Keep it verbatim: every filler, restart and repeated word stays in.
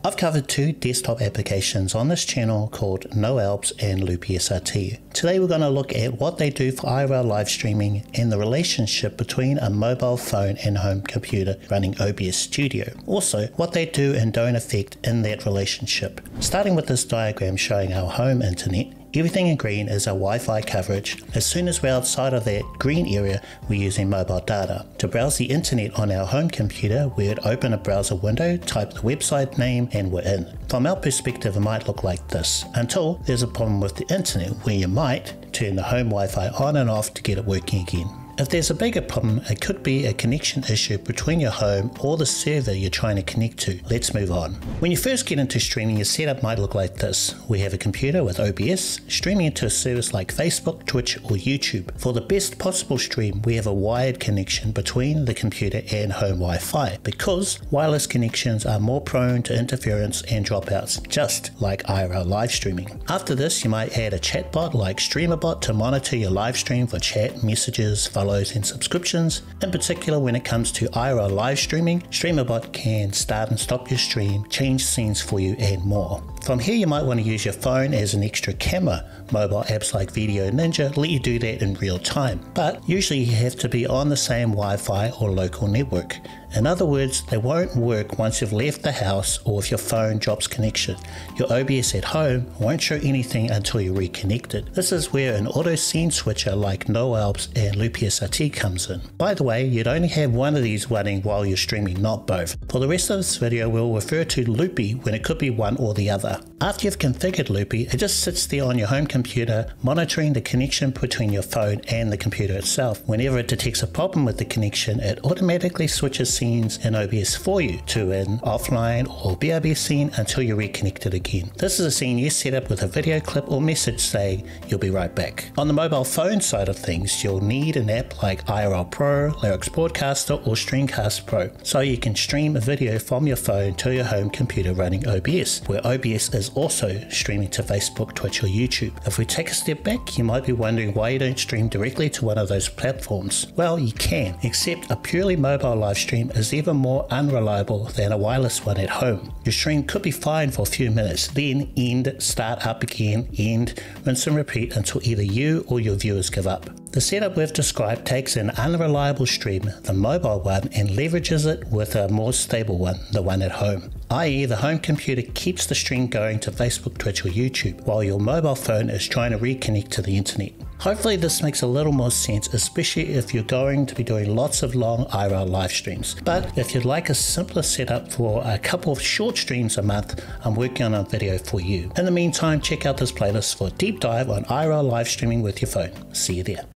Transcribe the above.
I've covered two desktop applications on this channel called NOALBS and Loopy S R T. Today we're going to look at what they do for I R L live streaming and the relationship between a mobile phone and home computer running O B S Studio. Also, what they do and don't affect in that relationship. Starting with this diagram showing our home internet. Everything in green is our Wi-Fi coverage. As soon as we're outside of that green area, we're using mobile data. To browse the internet on our home computer, we would open a browser window, type the website name, and we're in. From our perspective, it might look like this, until there's a problem with the internet, where you might turn the home Wi-Fi on and off to get it working again. If there's a bigger problem, it could be a connection issue between your home or the server you're trying to connect to. Let's move on. When you first get into streaming, your setup might look like this. We have a computer with O B S, streaming into a service like Facebook, Twitch, or YouTube. For the best possible stream, we have a wired connection between the computer and home Wi-Fi, because wireless connections are more prone to interference and dropouts, just like I R L live streaming. After this, you might add a chatbot like StreamerBot to monitor your live stream for chat, messages, follows, and subscriptions. In particular, when it comes to I R L live streaming, StreamerBot can start and stop your stream, change scenes for you, and more. From here, you might want to use your phone as an extra camera. Mobile apps like Video Ninja let you do that in real time, but usually you have to be on the same Wi-Fi or local network. In other words, they won't work once you've left the house or if your phone drops connection. Your O B S at home won't show anything until you're reconnected. This is where an auto scene switcher like NOALBS and Loopy S R T comes in. By the way, you'd only have one of these running while you're streaming, not both. For the rest of this video, we'll refer to Loopy when it could be one or the other. After you've configured Loopy, it just sits there on your home computer, monitoring the connection between your phone and the computer itself. Whenever it detects a problem with the connection, it automatically switches scenes in O B S for you to an offline or B R B scene until you're reconnected again. This is a scene you set up with a video clip or message saying you'll be right back. On the mobile phone side of things, you'll need an app like I R L Pro, Lyrics Broadcaster, or Streamcast Pro, so you can stream a video from your phone to your home computer running O B S, where O B S is also streaming to Facebook, Twitch, or YouTube. If we take a step back, you might be wondering why you don't stream directly to one of those platforms. Well, you can, except a purely mobile live stream is even more unreliable than a wireless one at home. Your stream could be fine for a few minutes, then end, start up again, end, rinse and repeat until either you or your viewers give up. The setup we've described takes an unreliable stream, the mobile one, and leverages it with a more stable one, the one at home. that is the home computer keeps the stream going to Facebook, Twitch, or YouTube, while your mobile phone is trying to reconnect to the internet. Hopefully this makes a little more sense, especially if you're going to be doing lots of long I R L live streams. But if you'd like a simpler setup for a couple of short streams a month, I'm working on a video for you. In the meantime, check out this playlist for a deep dive on I R L live streaming with your phone. See you there.